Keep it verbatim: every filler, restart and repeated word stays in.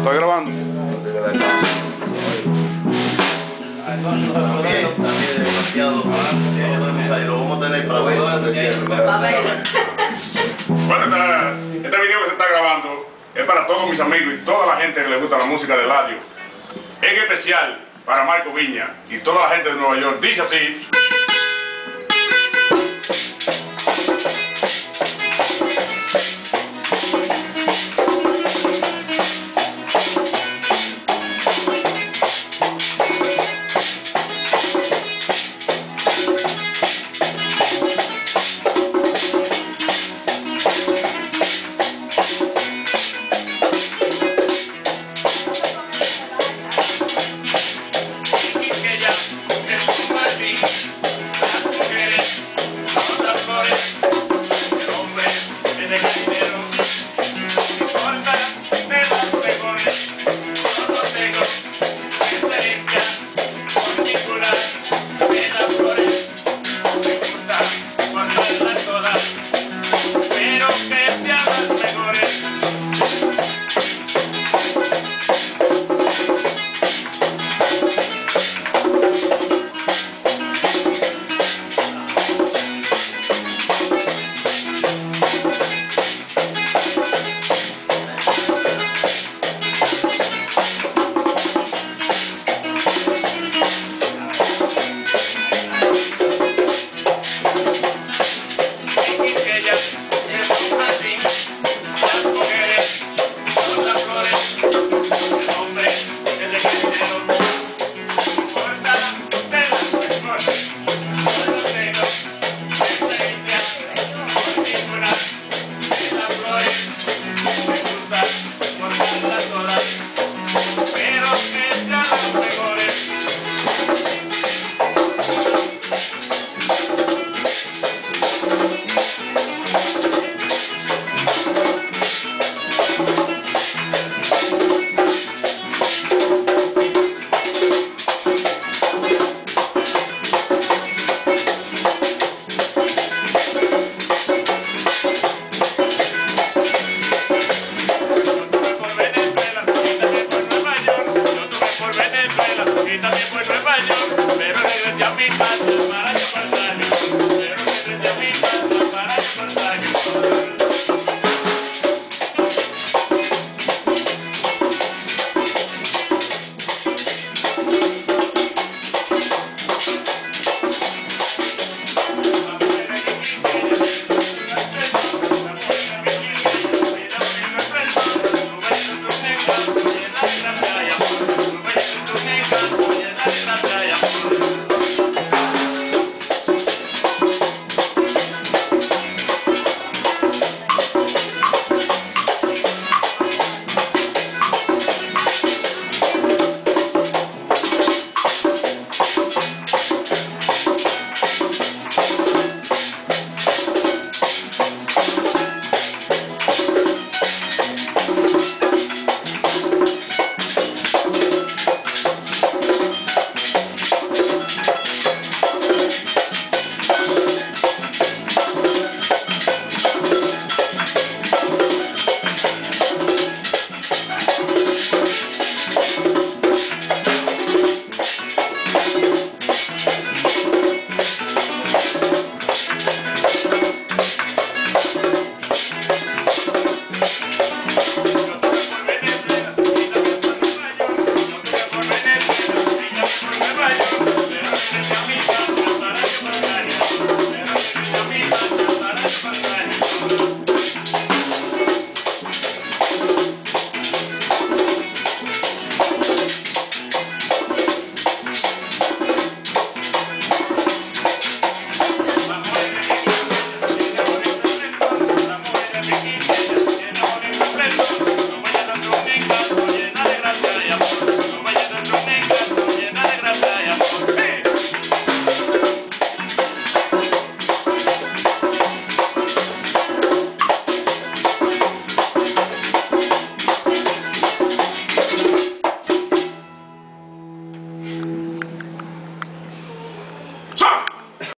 ¿Estoy grabando? También, también es demasiado. No podemos salir, lo vamos a tener para ver. Bueno, esta, este video que se está grabando es para todos mis amigos y toda la gente que le gusta la música de Eladio. En especial para Marco Viña y toda la gente de Nueva York. Dice así.